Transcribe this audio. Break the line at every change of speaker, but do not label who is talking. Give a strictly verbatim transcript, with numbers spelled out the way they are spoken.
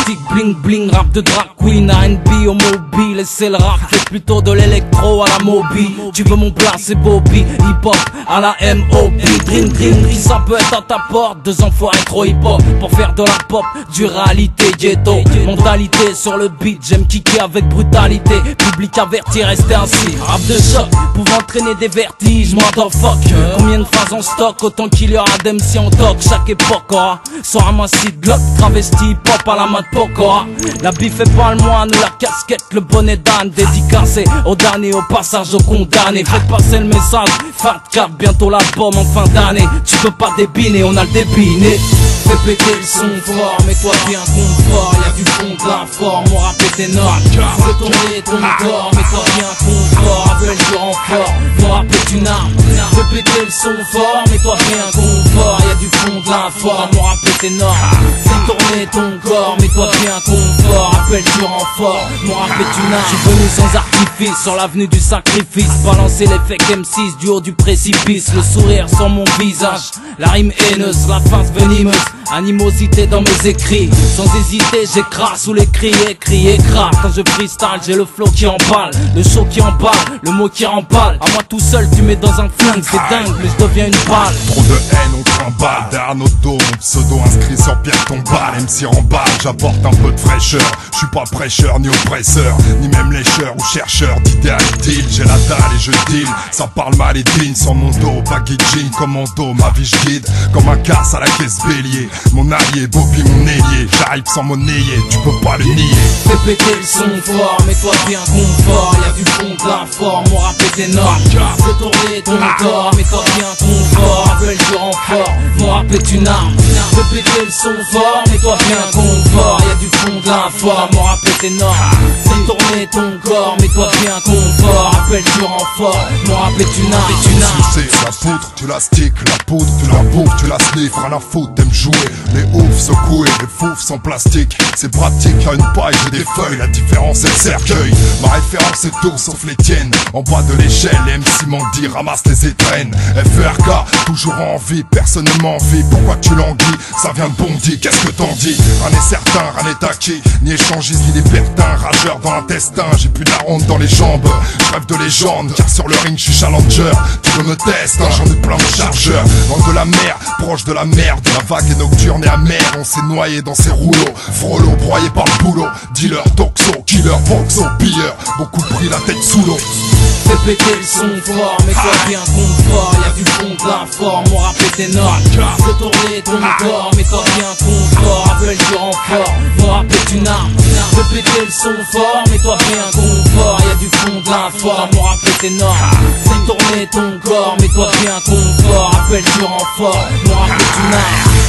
plastique, bling bling, rap de drag queen, R and B au mobile. Et c'est le rap, fait plutôt de l'électro à la mobile. Tu veux mon plat, c'est Bobby, hip hop à la M O B. Dream dream, qui ça peut être à ta porte. Deux enfoirés trop hip hop pour faire de la pop, du réalité ghetto. Mentalité sur le beat, j'aime kicker avec brutalité. Public averti, restez ainsi. Rap de choc, pouvant entraîner des vertiges, motherfuck. Combien de phases en stock, autant qu'il y aura d'M C en toc. Chaque époque aura sera un site glock, travesti pop à la mode pokora. La bif est pas le moine, la casquette, le bonnet d'âne. Dédicacé aux damnés, au passage aux condamnés. Faites passer le message, Fat Cap, bientôt l'album en fin d'année. Tu peux pas débiner, on a le débiné. Fais péter le son fort, mets-toi bien confort. Y'a du fond de la forme, mon rap est énorme. Fais tourner ton corps, mets-toi bien confort. Appelle du renfort, mon rap est une arme. Fais péter le son fort, mets-toi bien confort. Y'a du fond de la forme, mon rap est énorme. Fais tourner ton corps, mets-toi bien confort. Appelle du renfort, mon rap est une arme. Je suis venu sans artifice, sur l'avenue du sacrifice. Balancer les fakes M six du haut du précipice. Le sourire sur mon visage, la rime haineuse, la face venimeuse. Animosité dans mes écrits, sans hésiter j'écrase sous les cris, écris, écrase. Quand je freestyle j'ai le flow qui emballe, le show qui emballe, le mot qui remballe. À moi tout seul tu mets dans un flingue, c'est dingue, mais je deviens une balle.
Trop de haine on trimballe, derrière nos dos, mon pseudo inscrit sur pierre tombale. M C en balle, j'apporte un peu de fraîcheur. Je suis pas prêcheur ni oppresseur, ni même lécheur ou chercheur d'idéal deal. J'ai la dalle et je deal, ça parle mal et digne. Sans mon dos, baggy jean, commando, ma vie je guide comme un casse à la caisse bélier. Mon allié, Bobby, mon ailier, j'arrive sans monnayer, tu peux pas le nier.
Fais péter le son fort, mets-toi bien confort. Y'a du fond de la forme, mon rap est énorme. Fais tourner ton corps, mets-toi bien confort. Appelle du renfort, mon rap est une arme. Fais péter le son fort, mets-toi bien confort. Y'a du fond de la forme, mon rap est énorme. Fais tourner ton corps, mets-toi bien confort. Appelle du renfort, mon rap est une arme.
C'est la poudre, tu la stick, la poudre, tu la bouffes, tu la sniff, rien à foutre, t'aimes jouer. Les oufs secoués, les foufs sans plastique. C'est pratique, à une paille j'ai des feuilles. La différence c'est le cercueil. Ma référence c'est tout sauf les tiennes. En bas de l'échelle, M C Mandy ramasse les étrennes. F E R K, toujours en vie, personne ne m'envie. Pourquoi tu languis? Ça vient de Bondy, qu'est-ce que t'en dis? Rien n'est certain, rien n'est acquis. Ni échangiste, ni libertin. Rageur dans l'intestin, j'ai plus de la honte dans les jambes. Je rêve de légende, car sur le ring je suis challenger. Tu veux me tester, hein, j'en ai plein de chargeurs. Loin de la mer, proche de la merde. La vague est nocturne et amère, on s'est noyé dans ces rouleaux. Frollo, broyé par le boulot. Dealer, toxo, killer, voxo, pilleur. Beaucoup pris la tête sous l'eau.
Fais péter le son fort, mets-toi bien confort. Y'a du fond de la forme, mon rap est énorme. Fais tourner ton corps, mets-toi bien confort. Appelle du renfort, mon rap est une arme. Fais péter le son fort, mets-toi bien confort. Y'a du fond de la forme, mon rap est énorme. Fais tourner ton corps, mets-toi bien confort. Appelle du renfort, mon rap est une arme.